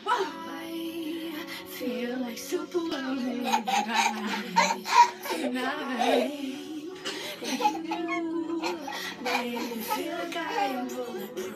I feel like Superwoman tonight. And you made me feel like I am bulletproof.